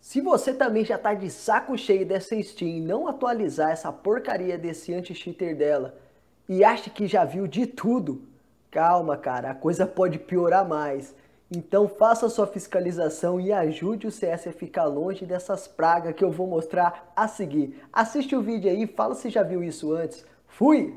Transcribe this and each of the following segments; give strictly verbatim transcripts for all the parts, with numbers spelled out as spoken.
Se você também já tá de saco cheio dessa Steam e não atualizar essa porcaria desse anti-cheater dela e acha que já viu de tudo, calma, cara, a coisa pode piorar mais. Então faça sua fiscalização e ajude o C S a ficar longe dessas pragas que eu vou mostrar a seguir. Assiste o vídeo aí, fala se já viu isso antes. Fui!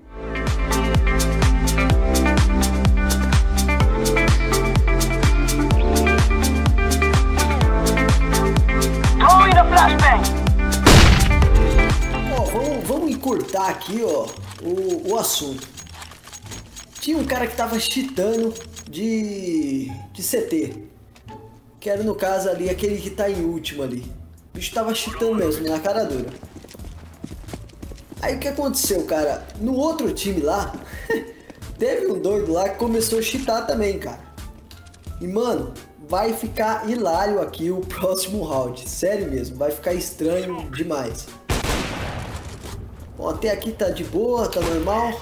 Ó, vamos, vamos encurtar aqui, ó, o, o assunto. Tinha um cara que tava cheatando de, de C T. Que era no caso ali, aquele que tá em último ali. O bicho tava cheatando mesmo, na cara dura. Aí o que aconteceu, cara? No outro time lá, teve um doido lá que começou a cheatar também, cara. E mano, vai ficar hilário aqui o próximo round. Sério mesmo, vai ficar estranho demais. Bom, até aqui tá de boa, tá normal.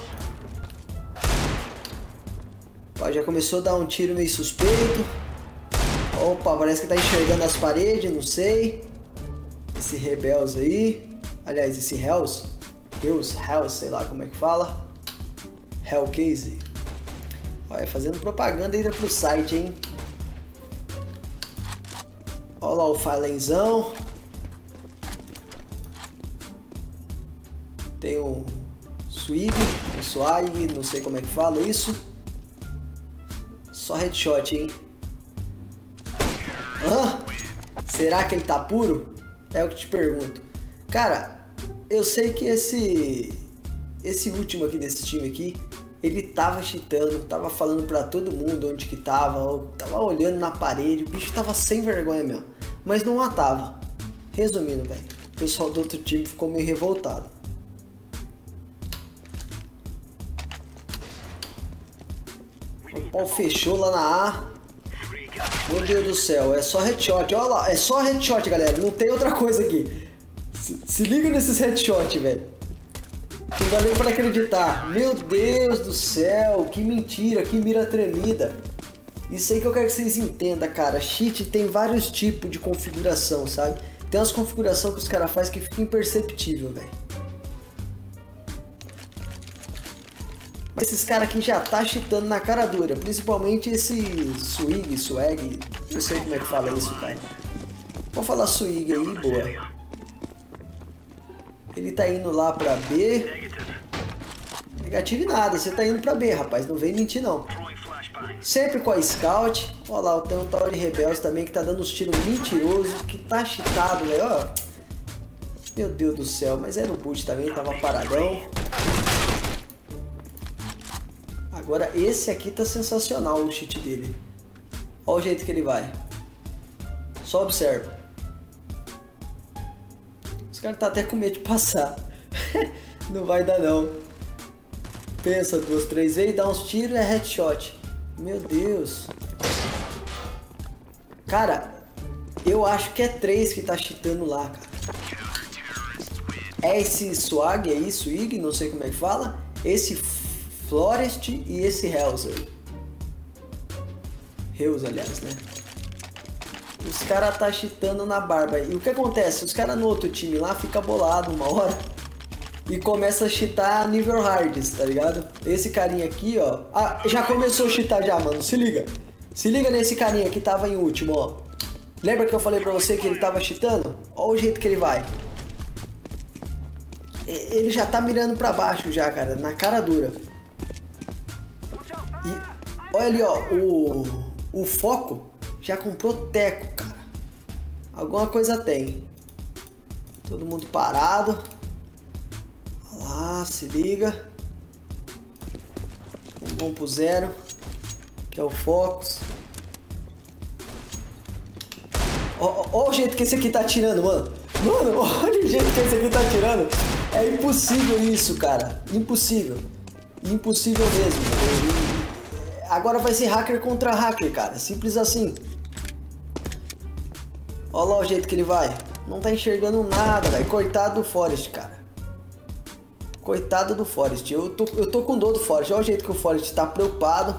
Ó, já começou a dar um tiro meio suspeito. Opa, parece que tá enxergando as paredes, não sei. Esse Rebels aí. Aliás, esse Hells. Deus, Hells, sei lá como é que fala. Hellcase. Olha, fazendo propaganda ainda pro site, hein. Olha lá o Falenzão. Tem um Swig, um Swag, não sei como é que fala isso. Só headshot, hein? Hã? Será que ele tá puro? É o que te pergunto. Cara, eu sei que esse esse último aqui desse time aqui, ele tava cheatando, tava falando pra todo mundo onde que tava, tava olhando na parede, o bicho tava sem vergonha mesmo, mas não matava. Resumindo, velho, o pessoal do outro time ficou meio revoltado. O pau fechou lá na A. Meu Deus do céu, é só headshot, olha lá, é só headshot, galera, não tem outra coisa aqui. Se, se liga nesses headshot, velho. Não dá nem pra acreditar. Meu Deus do céu, que mentira, que mira tremida. Isso aí que eu quero que vocês entendam, cara. Cheat tem vários tipos de configuração, sabe? Tem umas configurações que os caras fazem que fica imperceptível, velho. Mas esses caras aqui já tá cheatando na cara dura. Principalmente esse Swig, Swag. Não sei como é que fala isso, cara. Vou falar Swig aí, boa. Ele tá indo lá pra B. Negativo nada, você tá indo pra B, rapaz. Não vem mentir, não. Sempre com a Scout. Olha lá, tem um tal de Rebels também que tá dando uns tiros mentirosos. Que tá cheatado, velho. Ó. Meu Deus do céu. Mas era o boot também, tava paradão. Agora esse aqui tá sensacional, o cheat dele. Olha o jeito que ele vai. Só observa. Os caras tá até com medo de passar. Não vai dar não. Pensa duas, três vezes, dá uns tiros e é headshot. Meu Deus. Cara, eu acho que é três que tá cheatando lá, cara. É esse Swag aí, Swig, não sei como é que fala. Esse Florest e esse Hells aí. Hells, aliás, né? Os caras tá cheatando na barba. E o que acontece? Os caras no outro time lá ficam bolados uma hora e começa a cheatar nível hards, tá ligado? Esse carinha aqui, ó. Ah, já começou a cheatar já, mano. Se liga. Se liga nesse carinha que tava em último, ó. Lembra que eu falei pra você que ele tava cheatando? Olha o jeito que ele vai. Ele já tá mirando pra baixo já, cara. Na cara dura. E olha ali, ó. O, o foco já comprou teco, cara. Alguma coisa tem. Todo mundo parado. Olha lá, se liga. Vamos pro zero. Que é o Focus. Olha o jeito que esse aqui tá atirando, mano. Mano, olha o jeito que esse aqui tá atirando. É impossível isso, cara. Impossível. Impossível mesmo. Agora vai ser hacker contra hacker, cara. Simples assim. Olha lá o jeito que ele vai. Não tá enxergando nada, velho. Coitado do Forest, cara. Coitado do Forest. Eu tô, eu tô com dor do Forest. Olha o jeito que o Forest tá preocupado.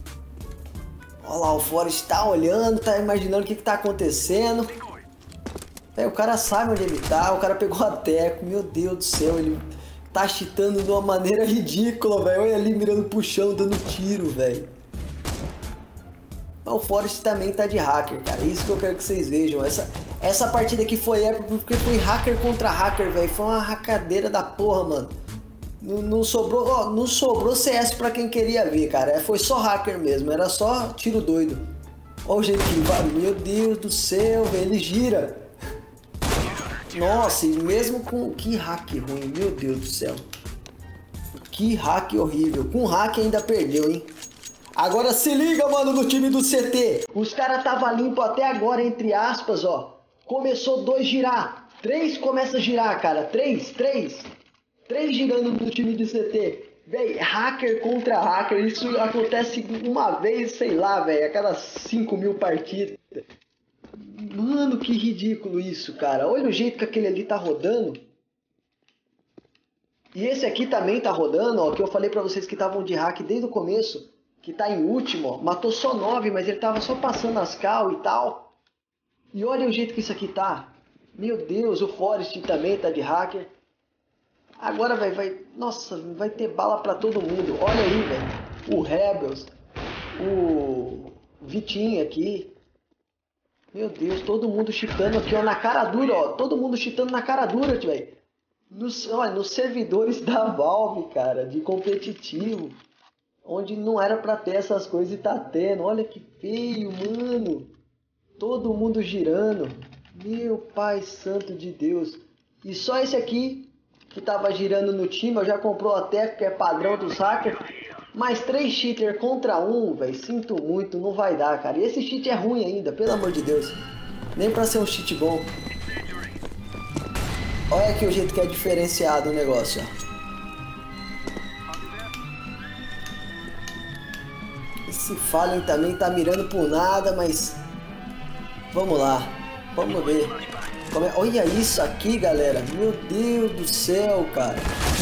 Olha lá, o Forest tá olhando, tá imaginando o que que tá acontecendo. É, o cara sabe onde ele tá, o cara pegou a teco, meu Deus do céu, ele tá cheatando de uma maneira ridícula, velho. Olha ali mirando pro chão, dando tiro, velho. Mas o Forest também tá de hacker, cara. Isso que eu quero que vocês vejam. Essa, essa partida aqui foi épica porque foi hacker contra hacker, velho. Foi uma hackadeira da porra, mano. Não, não sobrou, ó, não sobrou C S pra quem queria ver, cara. Foi só hacker mesmo, era só tiro doido. Olha o jeito que vai. Meu Deus do céu, velho. Ele gira. Nossa, e mesmo com... Que hack ruim, meu Deus do céu. Que hack horrível. Com hack ainda perdeu, hein. Agora se liga, mano, no time do C T. Os caras tava limpo até agora, entre aspas, ó. Começou dois girar. Três começa a girar, cara. Três, três. Três girando no time do C T. Véi, hacker contra hacker. Isso acontece uma vez, sei lá, velho. A cada cinco mil partidas. Mano, que ridículo isso, cara. Olha o jeito que aquele ali tá rodando. E esse aqui também tá rodando, ó. Que eu falei pra vocês que estavam de hack desde o começo. Que tá em último, ó. Matou só nove, mas ele tava só passando as cal e tal. E olha o jeito que isso aqui tá. Meu Deus, o Forest também tá de hacker. Agora, velho, vai... Nossa, vai ter bala pra todo mundo. Olha aí, velho. O Rebels. O Vitinho aqui. Meu Deus, todo mundo cheatando aqui, ó. Na cara dura, ó. Todo mundo cheatando na cara dura, velho. Nos, olha, nos servidores da Valve, cara. De competitivo. Onde não era pra ter essas coisas e tá tendo. Olha que feio, mano. Todo mundo girando. Meu pai santo de Deus. E só esse aqui que tava girando no time. Eu já comprou até, que é padrão dos hackers. Mais três cheaters contra um, velho. Sinto muito, não vai dar, cara. E esse cheat é ruim ainda, pelo amor de Deus. Nem pra ser um cheat bom. Olha aqui o jeito que é diferenciado o negócio, ó. Esse Fallen também tá mirando por nada, mas... Vamos lá. Vamos ver. Como é... Olha isso aqui, galera. Meu Deus do céu, cara.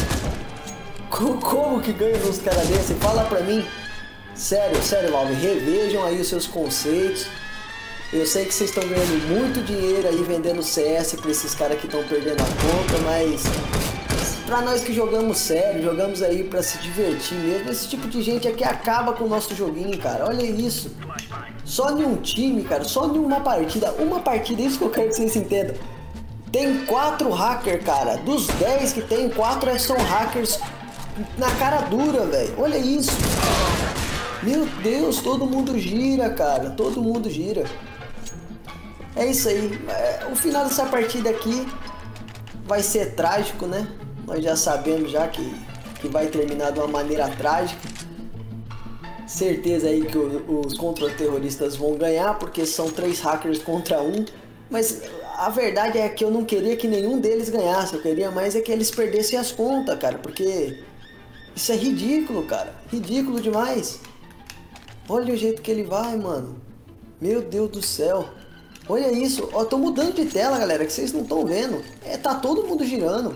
Como, como que ganha uns caras desses? Fala pra mim. Sério, sério, Valve. Revejam aí os seus conceitos. Eu sei que vocês estão ganhando muito dinheiro aí vendendo C S pra esses caras que estão perdendo a conta, mas... Pra nós que jogamos sério, jogamos aí pra se divertir mesmo, esse tipo de gente aqui acaba com o nosso joguinho, cara. Olha isso. Só em um time, cara, só em uma partida, uma partida, isso que eu quero que vocês entendam. Tem quatro hackers, cara. Dos dez que tem, quatro são hackers na cara dura, velho. Olha isso. Meu Deus, todo mundo gira, cara. Todo mundo gira. É isso aí. É, o final dessa partida aqui vai ser trágico, né? Nós já sabemos já que, que vai terminar de uma maneira trágica. Certeza aí que o, os contra-terroristas vão ganhar, porque são três hackers contra um. Mas a verdade é que eu não queria que nenhum deles ganhasse. Eu queria mais é que eles perdessem as contas, cara. Porque isso é ridículo, cara. Ridículo demais. Olha o jeito que ele vai, mano. Meu Deus do céu. Olha isso. Ó, tô mudando de tela, galera, que vocês não estão vendo. É, tá todo mundo girando.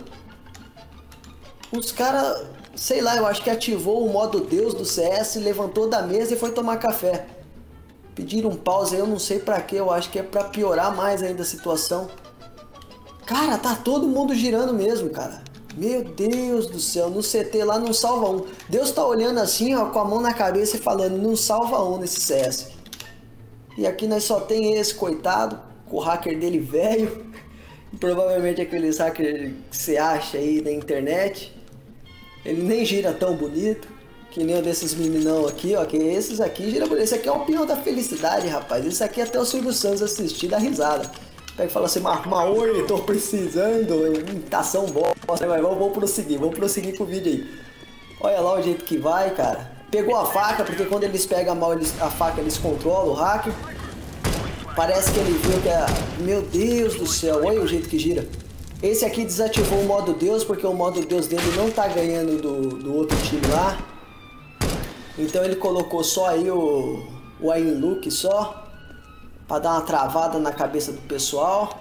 Os caras, sei lá, eu acho que ativou o modo Deus do C S, levantou da mesa e foi tomar café. Pediram um pause aí, eu não sei pra quê, eu acho que é pra piorar mais ainda a situação. Cara, tá todo mundo girando mesmo, cara. Meu Deus do céu, no C T lá não salva um. Deus tá olhando assim, ó, com a mão na cabeça e falando, não salva um nesse C S. E aqui nós só tem esse coitado, com o hacker dele velho. Provavelmente aqueles hackers que você acha aí na internet. Ele nem gira tão bonito, que nem um desses meninão aqui, ó. Que esses aqui gira bonito. Esse aqui é o peão da felicidade, rapaz. Esse aqui até o Silvio Santos assistir, dá risada. Pega e fala assim, Maoi, tô precisando, imitação bosta. Mas vamos, vamos prosseguir, vamos prosseguir com o vídeo aí. Olha lá o jeito que vai, cara. Pegou a faca, porque quando eles pegam mal eles, a faca, eles controlam o hacker. Parece que ele viu que é... Meu Deus do céu, olha o jeito que gira. Esse aqui desativou o modo Deus, porque o modo Deus dele não tá ganhando do, do outro time lá. Então ele colocou só aí o, o Aim Look só, pra dar uma travada na cabeça do pessoal.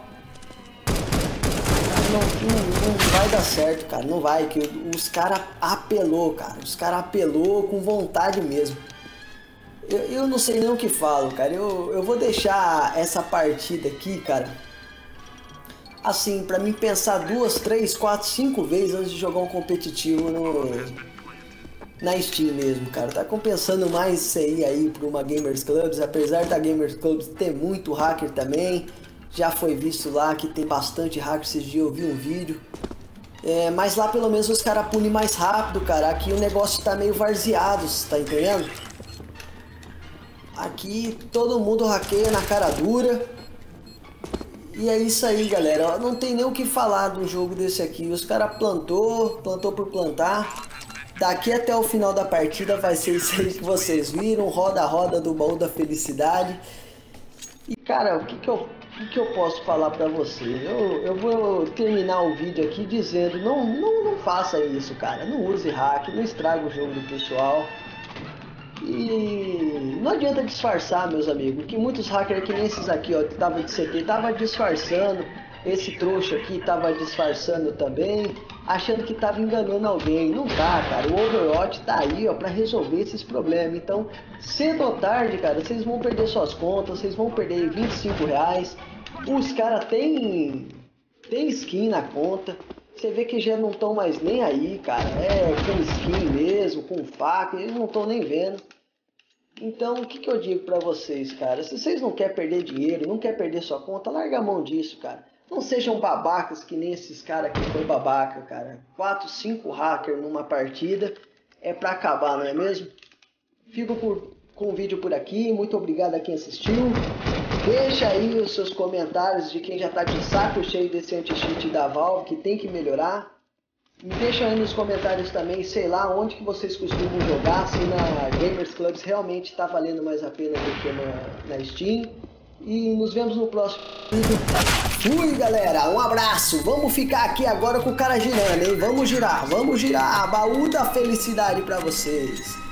Não, não, não vai dar certo, cara, não vai, que os caras apelou, cara. Os caras apelou com vontade mesmo. Eu, eu não sei nem o que falo, cara. Eu, eu vou deixar essa partida aqui, cara, assim, pra mim pensar duas, três, quatro, cinco vezes antes de jogar um competitivo no, na Steam mesmo, cara. Tá compensando mais isso aí, aí pra uma Gamers Clubs, apesar da Gamers Clubs ter muito hacker também. Já foi visto lá que tem bastante hacker, esses dias eu vi um vídeo. É, mas lá pelo menos os caras punem mais rápido, cara. Aqui o negócio tá meio varzeado, tá entendendo? Aqui todo mundo hackeia na cara dura. E é isso aí, galera. Não tem nem o que falar de um jogo desse aqui. Os caras plantou, plantou por plantar. Daqui até o final da partida vai ser isso aí que vocês viram. Roda-roda do baú da felicidade. E cara, o que que eu, o que que eu posso falar pra vocês? Eu, eu vou terminar o vídeo aqui dizendo, não, não, não faça isso, cara. Não use hack, não estrague o jogo do pessoal. E não adianta disfarçar, meus amigos, que muitos hackers que nem esses aqui, ó, que tava de C T, tava disfarçando. Esse trouxa aqui tava disfarçando também, achando que tava enganando alguém. Não tá, cara. O Overwatch tá aí, ó, pra resolver esses problemas. Então, cedo ou tarde, cara, vocês vão perder suas contas, vocês vão perder vinte e cinco reais. Os caras tem, tem skin na conta. Você vê que já não estão mais nem aí, cara. É com skin mesmo, com faca, eles não estão nem vendo. Então, o que, que eu digo pra vocês, cara? Se vocês não querem perder dinheiro, não querem perder sua conta, larga a mão disso, cara. Não sejam babacas que nem esses caras que foi babaca, cara. quatro, cinco hackers numa partida é pra acabar, não é mesmo? Fico por, com o vídeo por aqui. Muito obrigado a quem assistiu. Deixa aí os seus comentários de quem já tá de saco cheio desse anti-cheat da Valve, que tem que melhorar. Me deixa aí nos comentários também, sei lá, onde que vocês costumam jogar, se na Gamers Clubs realmente tá valendo mais a pena do que na, na Steam. E nos vemos no próximo vídeo. Fui, galera, um abraço. Vamos ficar aqui agora com o cara girando, hein? Vamos girar, vamos girar. Baú da felicidade pra vocês.